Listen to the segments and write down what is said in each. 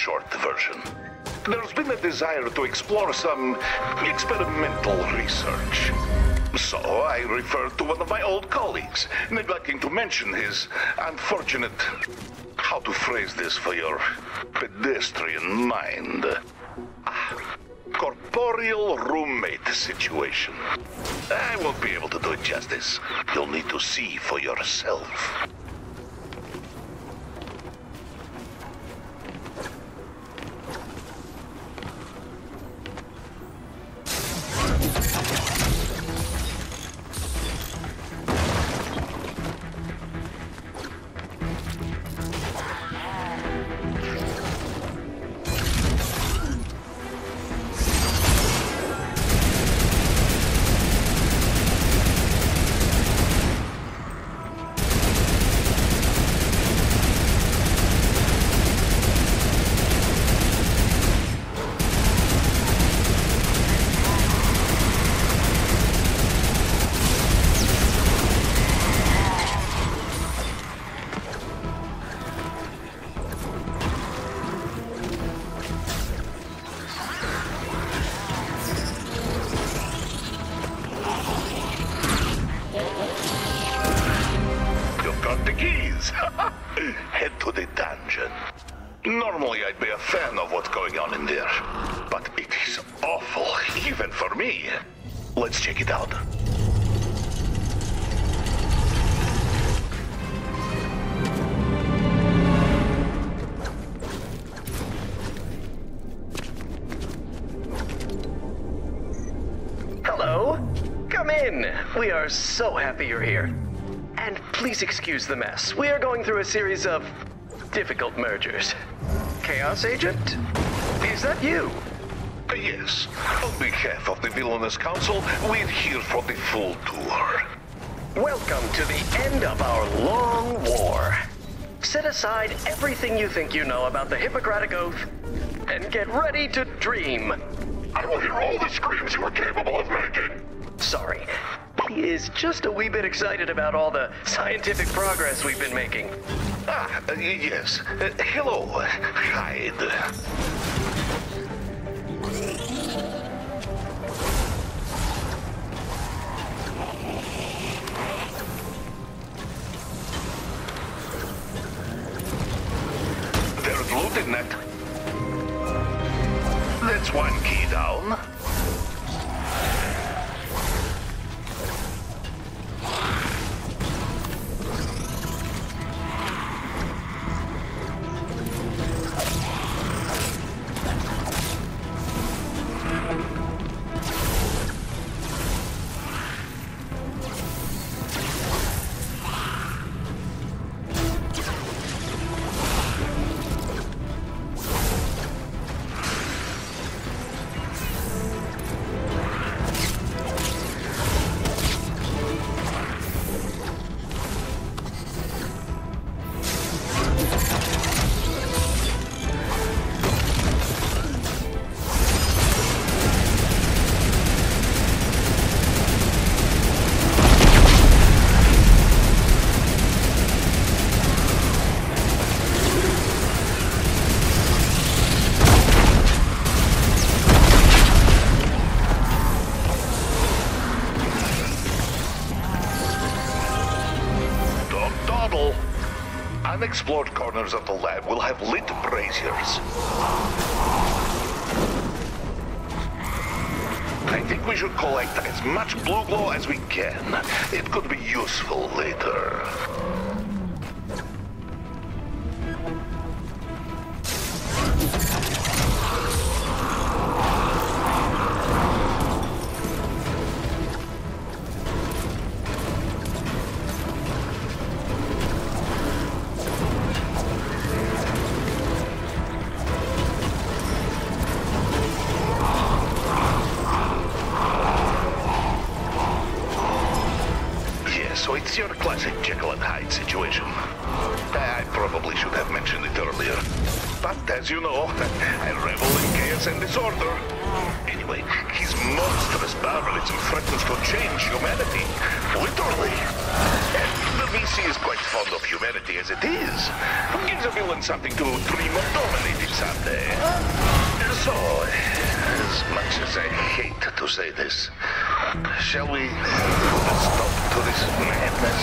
short version. There's been a desire to explore some experimental research. So I referred to one of my old colleagues, neglecting to mention his unfortunate... how to phrase this for your pedestrian mind? Corporeal roommate situation. I won't be able to do it justice. You'll need to see for yourself. Head to the dungeon. Normally I'd be a fan of what's going on in there, but it is awful, even for me. Let's check it out. Hello. Come in. We are so happy you're here. And please excuse the mess. We are going through a series of difficult mergers. Chaos Agent? Is that you? Yes. On behalf of the Villainous Council, we're here for the full tour. Welcome to the end of our long war. Set aside everything you think you know about the Hippocratic Oath and get ready to dream. I will hear all the screams you are capable of making. Sorry. He is just a wee bit excited about all the scientific progress we've been making. Yes. Hello, Hyde. There's loot in that. That's one key down. Unexplored corners of the lab will have lit braziers. I think we should collect as much blue glow as we can. It could be useful later. So it's your classic Jekyll and Hyde situation. I probably should have mentioned it earlier. But as you know, I revel in chaos and disorder. Anyway, his monstrous barbarism threatens to change humanity. Literally. And the VC is quite fond of humanity as it is. Gives a villain something to dream of dominating someday. So, as much as I hate to say this, shall we put a stop to this madness?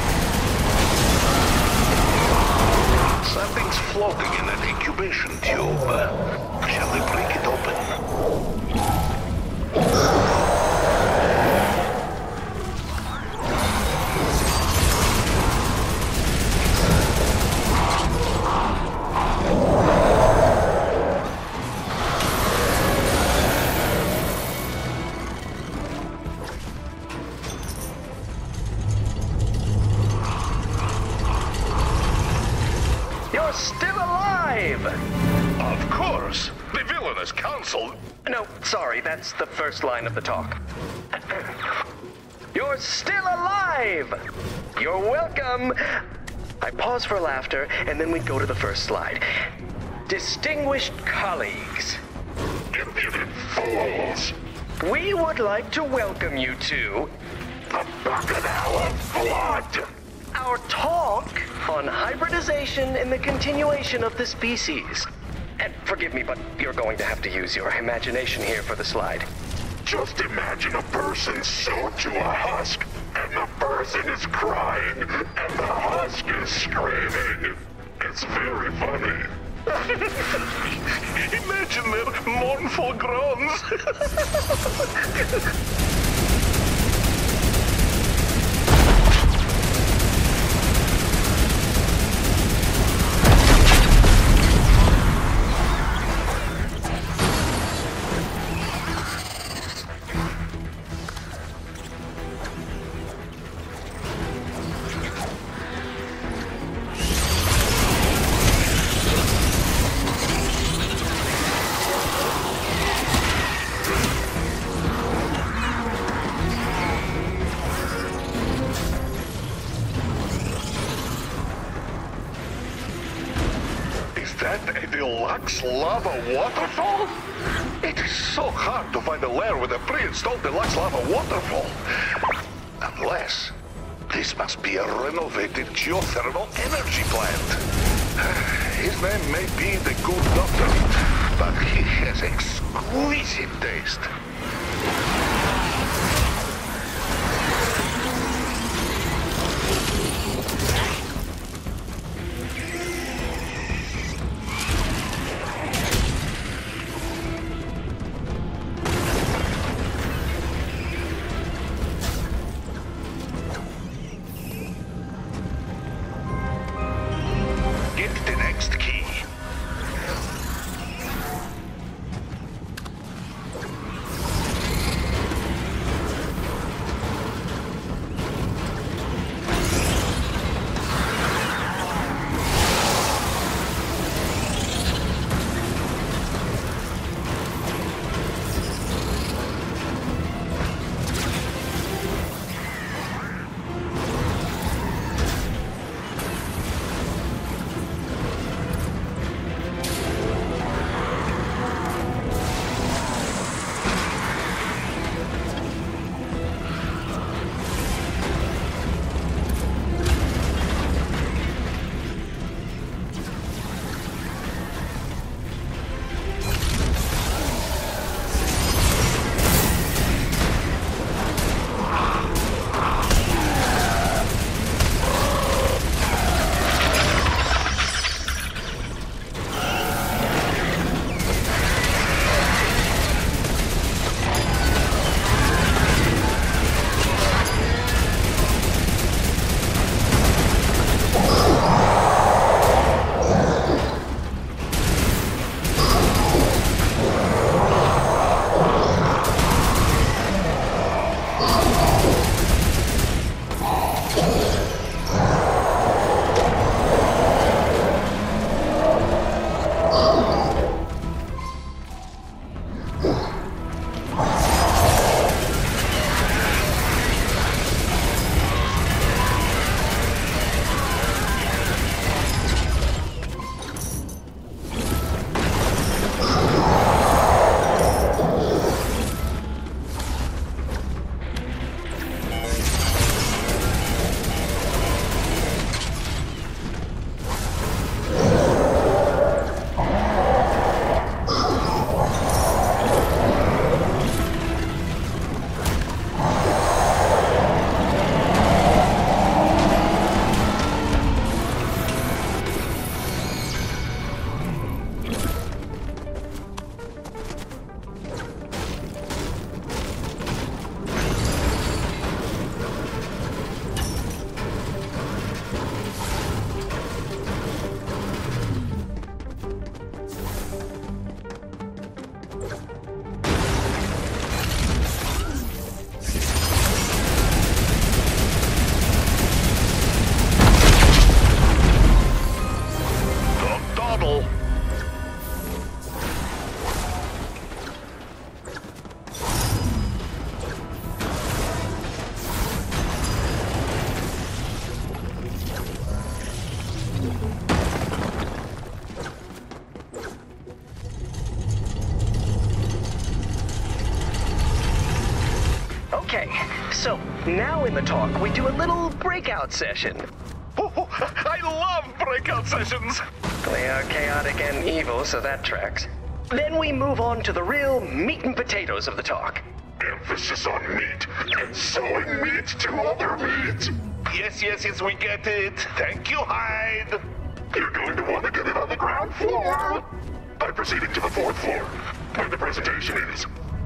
Something's floating in that incubation tube. Shall we break it open? You're still alive! Of course! The villainous council... No, sorry, that's the first line of the talk. You're still alive! You're welcome! I pause for laughter, and then we go to the first slide. Distinguished colleagues. Impudent fools! We would like to welcome you to... The Bacchanal of Blood! our talk on hybridization and the continuation of the species. And forgive me, but you're going to have to use your imagination here for the slide. Just imagine a person sewn to a husk, and the person is crying, and the husk is screaming. It's very funny. Imagine their mournful groans. Lava waterfall? It is so hard to find a lair with a pre-installed deluxe lava waterfall. Unless this must be a renovated geothermal energy plant. His name may be the Good Doctor, but he has exquisite taste. Okay, so now in the talk, we do a little breakout session. Oh, I love breakout sessions. They are chaotic and evil, so that tracks. Then we move on to the real meat and potatoes of the talk. Emphasis on meat and sewing meat to other meat. Yes, we get it. Thank you, Hyde. You're going to want to get it on the ground floor. I'm proceeding to the 4th floor, where the presentation is.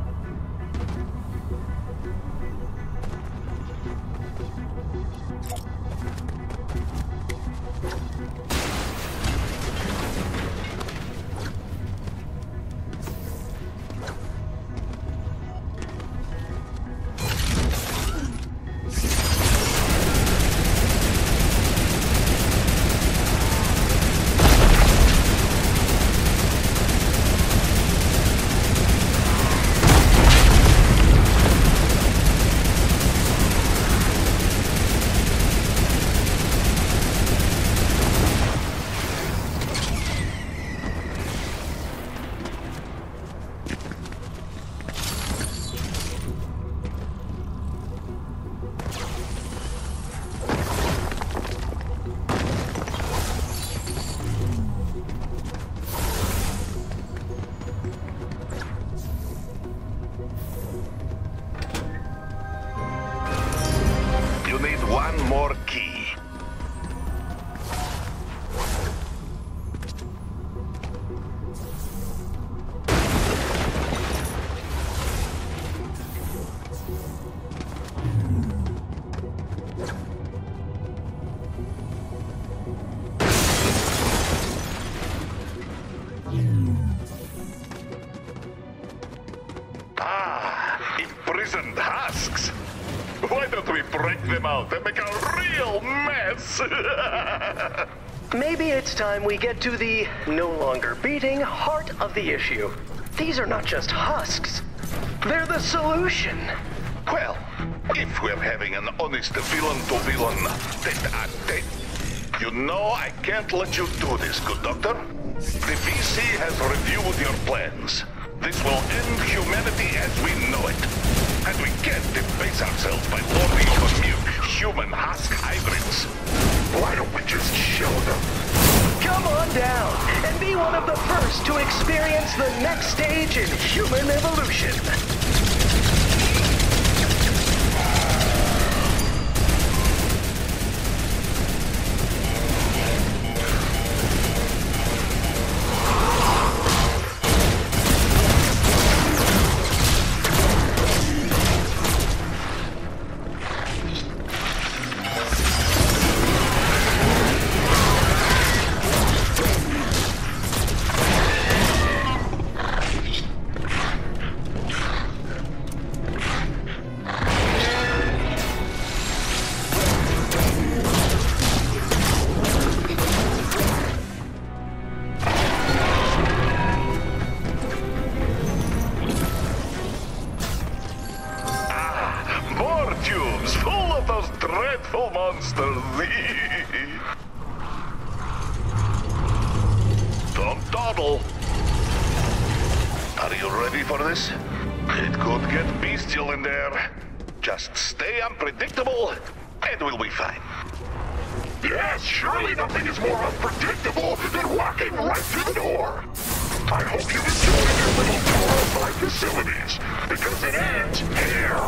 Imprisoned husks. Why don't we break them out and make a real mess? Maybe it's time we get to the no longer beating heart of the issue. These are not just husks. They're the solution. Well, if we're having an honest villain-to-villain tete-a-tete, you know I can't let you do this, good doctor. The VC has reviewed your plans. This will end humanity as we know it. And we can't debase ourselves by lording over mere human husk hybrids. Why don't we just show them? Come on down and be one of the first to experience the next stage in human evolution. Don't dawdle. Are you ready for this? It could get bestial in there. Just stay unpredictable, and we'll be fine. Yes, surely nothing is more unpredictable than walking right through the door. I hope you enjoy your little tour of my facilities, because it ends here.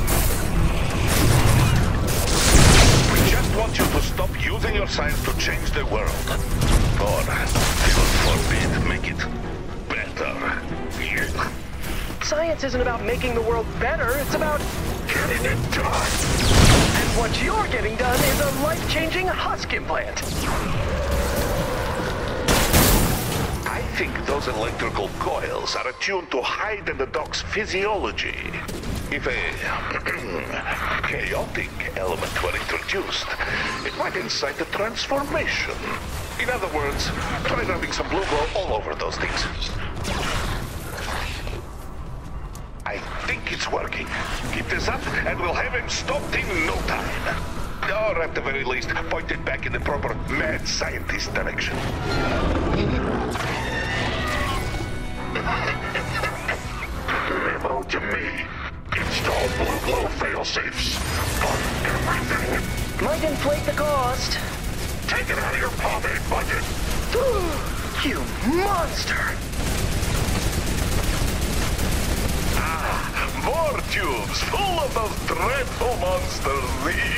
We just want you to stop using your science to change the world. Or, God forbid, make it better. Science isn't about making the world better, it's about getting it done. And what you're getting done is a life-changing husk implant. I think those electrical coils are attuned to Hyde and the dog's physiology. If a chaotic element were introduced, it might incite a transformation. In other words, try rubbing some blue glow all over those things. I think it's working. Keep this up, and we'll have him stopped in no time. Or at the very least, pointed back in the proper mad scientist direction. Memo to me. Install blue glow fail fail-safes. Fund everything. Might inflate the cost. Take it out of your pomade budget. You monster! More tubes full of those dreadful monsters.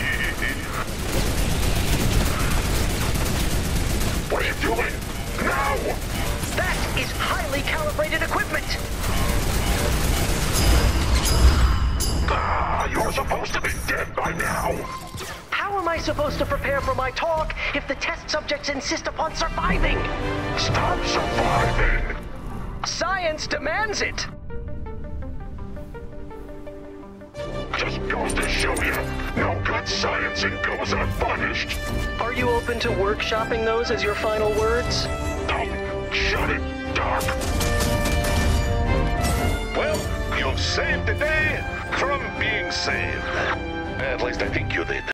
What are you doing? Now! That is highly calibrated equipment! You're supposed to be dead by now. How am I supposed to prepare for my talk if the test subjects insist upon surviving? Stop surviving! Science demands it! Just goes to show you, no good sciencing goes unpunished. Are you open to workshopping those as your final words? Don't shut it, Doc. Well, you've saved the day from being saved. At least I think you did.